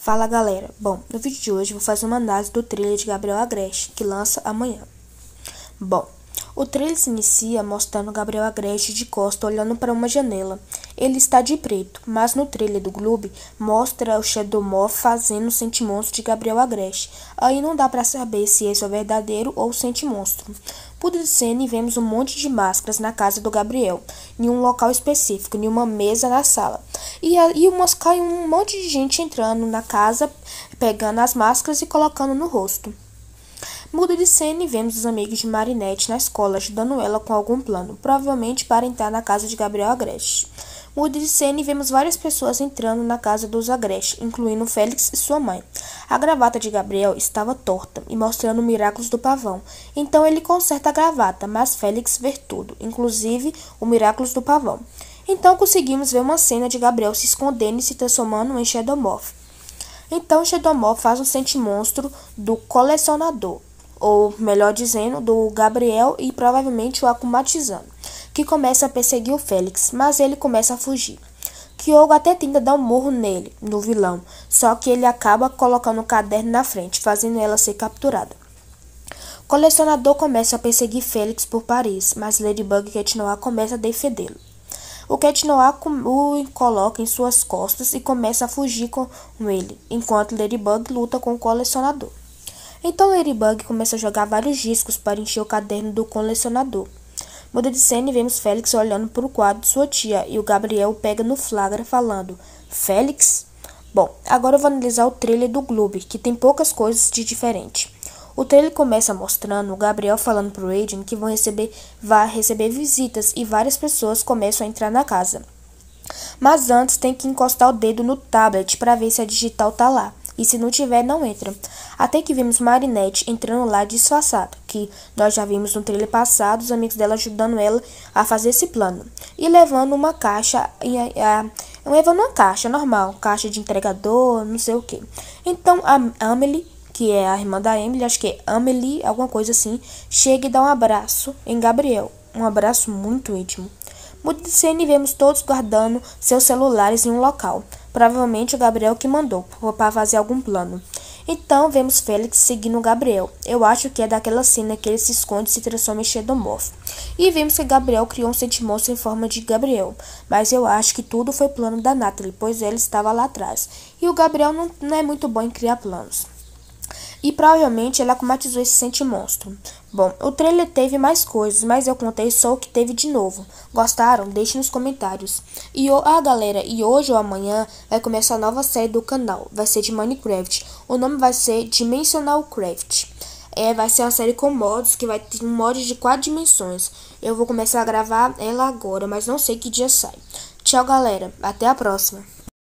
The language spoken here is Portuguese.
Fala galera, bom, no vídeo de hoje vou fazer uma análise do trailer de Gabriel Agreste, que lança amanhã. Bom, o trailer se inicia mostrando Gabriel Agreste de costa olhando para uma janela. Ele está de preto, mas no trailer do Gloob mostra o Xenomorph fazendo o Sentimonstro de Gabriel Agreste. Aí não dá para saber se esse é o verdadeiro ou o Sentimonstro. Por cena vemos um monte de máscaras na casa do Gabriel, em um local específico, em uma mesa na sala. E cai um monte de gente entrando na casa, pegando as máscaras e colocando no rosto. Muda de cena e vemos os amigos de Marinette na escola, ajudando ela com algum plano, provavelmente para entrar na casa de Gabriel Agreste. Muda de cena e vemos várias pessoas entrando na casa dos Agreste, incluindo Félix e sua mãe. A gravata de Gabriel estava torta e mostrando Miraculous do Pavão. Então ele conserta a gravata, mas Félix vê tudo, inclusive o Miraculous do Pavão. Então conseguimos ver uma cena de Gabriel se escondendo e se transformando em Xenomorph. Então Xenomorph faz um Sentimonstro do colecionador, ou melhor dizendo, do Gabriel e provavelmente o akumatizando, que começa a perseguir o Félix, mas ele começa a fugir. Kyogo até tenta dar um murro nele, no vilão, só que ele acaba colocando o caderno na frente, fazendo ela ser capturada. O colecionador começa a perseguir Félix por Paris, mas Ladybug e Cat Noir começam a defendê-lo. O Cat Noir o coloca em suas costas e começa a fugir com ele, enquanto Ladybug luta com o colecionador. Então Ladybug começa a jogar vários discos para encher o caderno do colecionador. Muda de cena e vemos Félix olhando para o quadro de sua tia e o Gabriel pega no flagra falando: Félix? Bom, agora eu vou analisar o trailer do Gloob, que tem poucas coisas de diferente. O trailer começa mostrando o Gabriel falando pro Aiden que vai receber visitas e várias pessoas começam a entrar na casa. Mas antes tem que encostar o dedo no tablet para ver se a digital tá lá. E se não tiver, não entra. Até que vimos Marinette entrando lá disfarçada, que nós já vimos no trailer passado, os amigos dela ajudando ela a fazer esse plano. E levando uma caixa, levando uma caixa normal, caixa de entregador, não sei o que. Então a Amelie, que é a irmã da Emily, acho que é Amelie, alguma coisa assim, chega e dá um abraço em Gabriel. Um abraço muito íntimo. Muda de cena e vemos todos guardando seus celulares em um local. Provavelmente o Gabriel que mandou, para fazer algum plano. Então vemos Félix seguindo o Gabriel. Eu acho que é daquela cena que ele se esconde e se transforma em Xenomorph. E vemos que Gabriel criou um Sentimonstro em forma de Gabriel. Mas eu acho que tudo foi plano da Natalie, pois ele estava lá atrás. E o Gabriel não é muito bom em criar planos. E provavelmente ele akumatizou esse Sentimonstro. Bom, o trailer teve mais coisas, mas eu contei só o que teve de novo. Gostaram? Deixe nos comentários. Galera, e hoje ou amanhã vai começar a nova série do canal. Vai ser de Minecraft. O nome vai ser Dimensional Craft. Vai ser uma série com mods, que vai ter um mod de 4 dimensões. Eu vou começar a gravar ela agora, mas não sei que dia sai. Tchau, galera. Até a próxima.